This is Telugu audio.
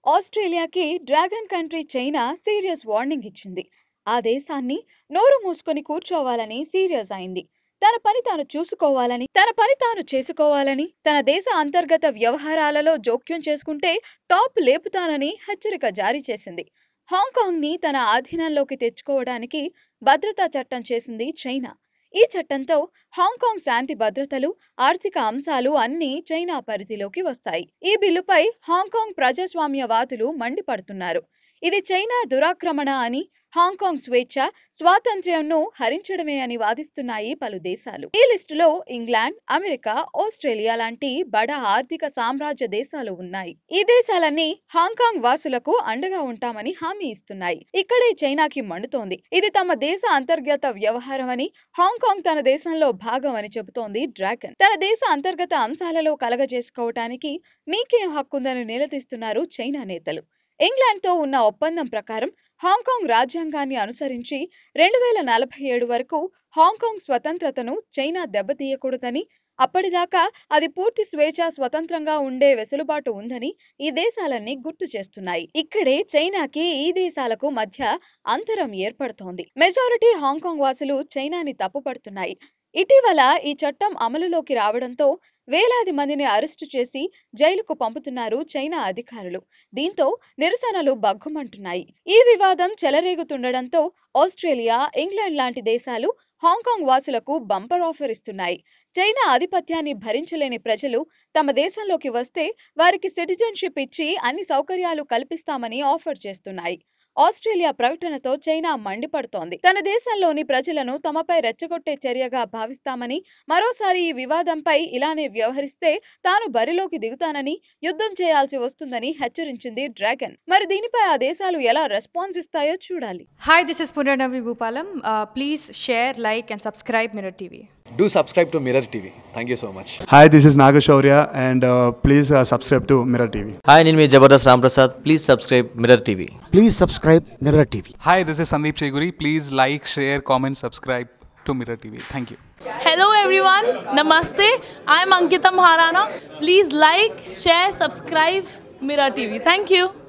ఆస్ట్రేలియాకి dragon country China serious warning ఇచ్చింది. ఆ దేశాన్ని నోరు మూసుకొని కూర్చోవాలని సీరియస్ అయింది. తన పని తాను చేసుకోవాలని, తన దేశ అంతర్గత వ్యవహారాలలో జోక్యం చేసుకుంటే టాప్ లేపుతానని హెచ్చరిక జారీ చేసింది. హాంకాంగ్ ని తన ఆధీనంలోకి తెచ్చుకోవడానికి భద్రతా చట్టం చేసింది చైనా. ఈ చట్టంతో హాంకాంగ్ శాంతి భద్రతలు, ఆర్థిక అంశాలు అన్నీ చైనా పరిధిలోకి వస్తాయి. ఈ బిల్లుపై హాంకాంగ్ ప్రజాస్వామ్యవాదులు మండిపడుతున్నారు. ఇది చైనా దురాక్రమణ అని, హాంకాంగ్ స్వేచ్ఛ, స్వాతంత్ర్యంను హరించడమే అని వాదిస్తున్నాయి పలు దేశాలు. ఈ లిస్టులో ఇంగ్లాండ్, అమెరికా, ఆస్ట్రేలియా లాంటి బడా ఆర్థిక సామ్రాజ్య దేశాలు ఉన్నాయి. ఈ దేశాలన్నీ హాంకాంగ్ వాసులకు అండగా ఉంటామని హామీ ఇస్తున్నాయి. ఇక్కడే చైనాకి మండుతోంది. ఇది తమ దేశ అంతర్గత వ్యవహారం అని, హాంకాంగ్ తన దేశంలో భాగం అని చెబుతోంది డ్రాగన్. తన దేశ అంతర్గత అంశాలలో కలగజేసుకోవటానికి మీకేం హక్కుందని నిలదీస్తున్నారు చైనా నేతలు. ఇంగ్లాండ్ తో ఉన్న ఒప్పందం ప్రకారం హాంకాంగ్ రాజ్యాంగాన్ని అనుసరించి 2047 వరకు హాంకాంగ్ స్వతంత్రతను చైనా దెబ్బతీయకూడదని, అప్పటిదాకా అది పూర్తి స్వేచ్ఛ, స్వతంత్రంగా ఉండే వెసులుబాటు ఉందని ఈ దేశాలన్నీ గుర్తు చేస్తున్నాయి. ఇక్కడే చైనాకి ఈ దేశాలకు మధ్య అంతరం ఏర్పడుతోంది. మెజారిటీ హాంకాంగ్ వాసులు చైనాని తప్పుపడుతున్నాయి. ఇటీవల ఈ చట్టం అమలులోకి రావడంతో వేలాది మందిని అరెస్టు చేసి జైలుకు పంపుతున్నారు చైనా అధికారులు. దీంతో నిరసనలు బగ్గుమంటున్నాయి. ఈ వివాదం చెలరేగుతుండడంతో ఆస్ట్రేలియా, ఇంగ్లాండ్ లాంటి దేశాలు హాంకాంగ్ వాసులకు బంపర్ ఆఫర్ ఇస్తున్నాయి. చైనా ఆధిపత్యాన్ని భరించలేని ప్రజలు తమ దేశంలోకి వస్తే వారికి సిటిజన్షిప్ ఇచ్చి అన్ని సౌకర్యాలు కల్పిస్తామని ఆఫర్ చేస్తున్నాయి. ఆస్ట్రేలియా ప్రకటనతో చైనా మండిపడుతోంది. తన దేశంలోని ప్రజలను తమపై రెచ్చగొట్టే చర్యగా భావిస్తామని, మరోసారి ఈ వివాదంపై ఇలానే వ్యవహరిస్తే తాను బరిలోకి దిగుతానని, యుద్ధం చేయాల్సి వస్తుందని హెచ్చరించింది డ్రాగన్. మరి దీనిపై ఆ దేశాలు ఎలా రెస్పాన్స్ ఇస్తాయో చూడాలి. Hi, this is Punarnavi Bhupalam. Please share, like and subscribe Mirror TV. Do subscribe to Mirror TV. Thank you so much. Hi, this is Nagashaurya and please subscribe to Mirror TV. Hi, name is Jabardast Ramprasad. Please subscribe Mirror TV. Please subscribe Mirror TV. Hi, this is Sandeep Cheguri. Please like, share, comment, subscribe to Mirror TV. Thank you. Hello everyone, Namaste. I am Ankita Maharana. Please like, share, subscribe Mirror TV. Thank you.